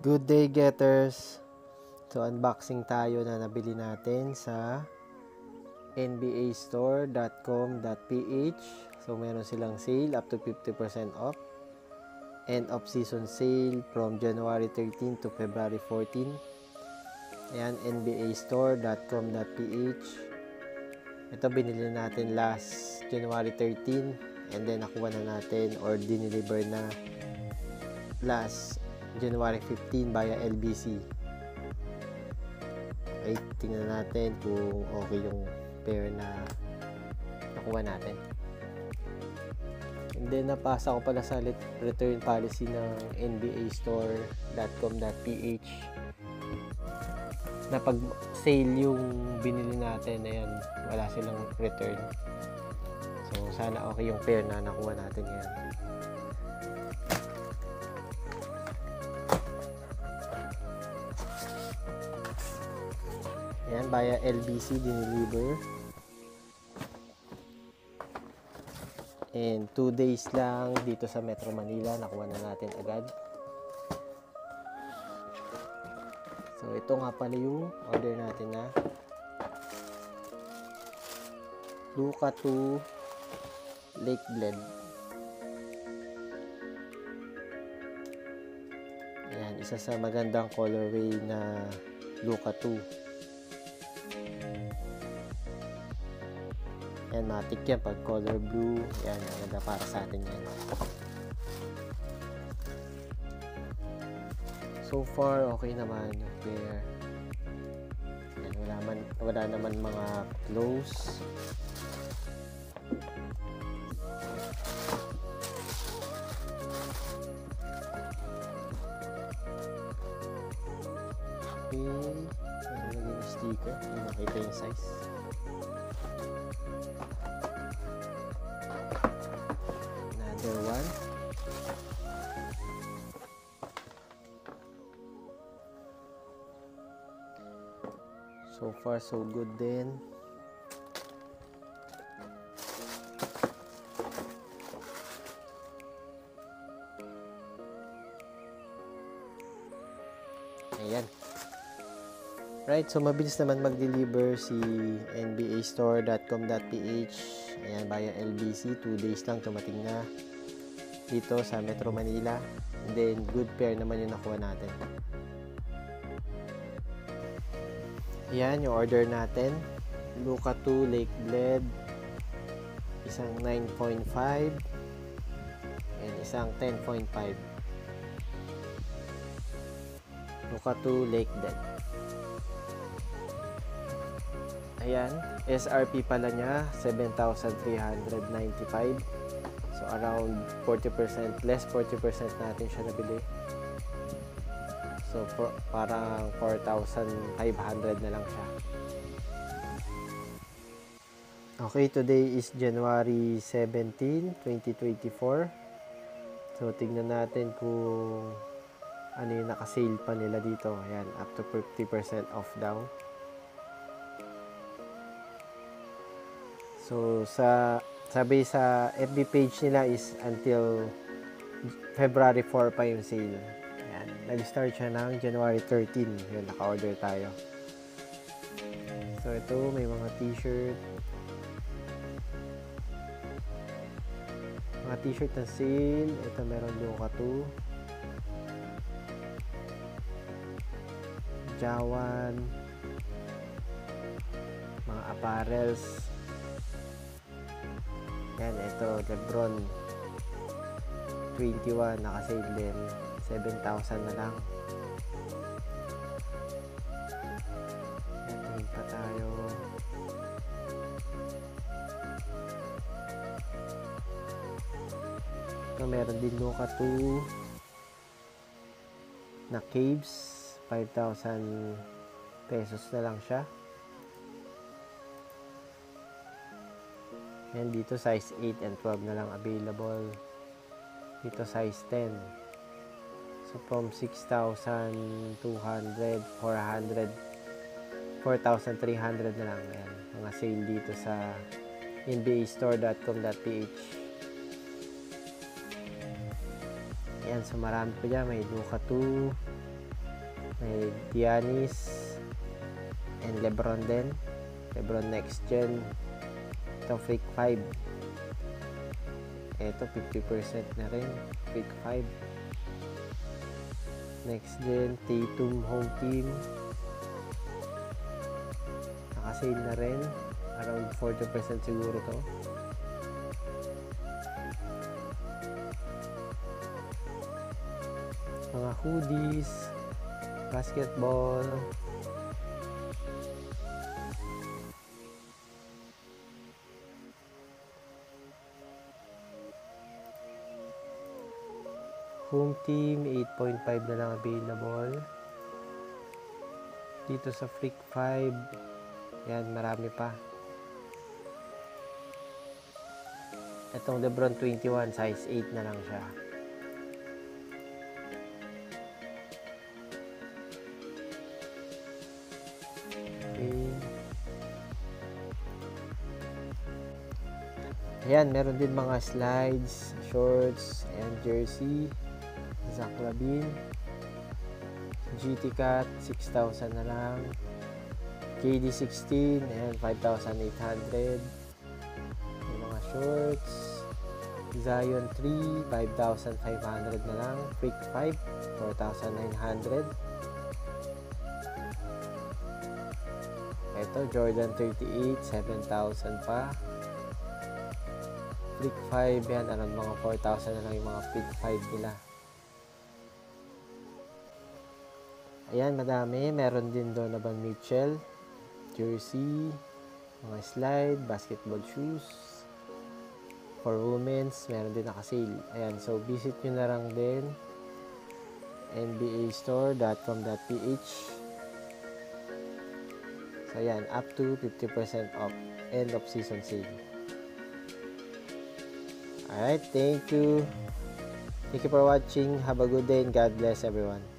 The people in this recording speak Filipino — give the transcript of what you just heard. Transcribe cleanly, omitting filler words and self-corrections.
Good day, getters! So, unboxing tayo na nabili natin sa nbastore.com.ph. So, meron silang sale up to 50% off. End of season sale from January 13 to February 14. Ayan, nbastore.com.ph. Ito binili natin last January 13 and then nakuha na natin or dineliver na last January 15 via LBC. Okay, tingnan natin kung okay yung pair na nakuha natin. And then napasa ko pala sa return policy ng nbastore.com.ph na pag sale yung binili natin, ayan, wala silang return. So sana okay yung pair na nakuha natin ngayon. Ayan, via LBC dineliver. And 2 days lang dito sa Metro Manila, nakuha na natin agad. So ito nga pala yung order natin na Luca 2 Lake Blend. Ayan, isa sa magandang colorway na Luca 2. Yan, matik yan pag color blue. Yan, maganda para sa atin yan. So far, okay naman yung pair. Yan, wala naman mga close. Okay. Yan, lagyan yung sticker. Hindi makita yung size. One. So far so good din. Ayan. Right, so mabilis naman mag-deliver si nbastore.com.ph. Ayan, via LBC, 2 days lang tumating na dito sa Metro Manila. And then good pair naman yung nakuha natin. Ayan yung order natin, Luca 2 Lake Blend, isang 9.5 and isang 10.5. Luca 2 Lake Blend. Ayan, SRP pala niya 7,395. So around 40%, less 40% natin siya nabili. So parang 4,500 na lang siya. Okay, today is January 17, 2024. So tignan natin kung ano yung naka-sale pa nila dito. Ayan, up to 50% off daw. So sabi sa FB page nila is until February 4 pa yung sale. Ayan, nag-start siya ng January 13. Yun, naka-order tayo. So ito, may mga t-shirt. Mga t-shirt na sale. Ito meron Luca 2. Jawan. Mga apparels. Yan, ito, Lebron 21, naka-sale din, 7,000 na lang. Yan, tingin pa tayo. Ito, meron din Luca 2 na Caves, 5,000 pesos na lang siya. Yan, dito size 8 and 12 na lang available. Dito size 10. So from 6,200, 400, 4,300 na lang. Yan, mga sale dito sa nbastore.com.ph. Yan, so marami pa dyan. May Luca 2, May Giannis and Lebron din. Lebron next gen. Ito Freak 5. Ito 50% na rin. Freak 5. Next gen Tatum home team. Nakasale na rin. Around 40% siguro to. Mga hoodies, basketball, home team 8.5 na lang available. Dito sa Freak 5, yan, marami pa. Itong Lebron 21, size 8 na lang siya. Ayan, meron din mga slides, shorts, and jersey. Zach LaVine. GT Cat, 6,000 na lang. KD 16, and 5,800. May mga shorts. Zion 3, 5,500 na lang. Freak 5, 4,900. Ito, Jordan 38, 7,000 pa. Freak 5 yan, around mga 4,000 na lang yung mga Freak 5 nila. Ayan, madami. Meron din Donovan Mitchell, jersey, mga slide, basketball shoes. For women's, meron din nakasale. Ayan, so visit nyo na lang din nbastore.com.ph. So ayan, up to 50% off, end of season sale. Alright, thank you. Thank you for watching. Have a good day and God bless everyone.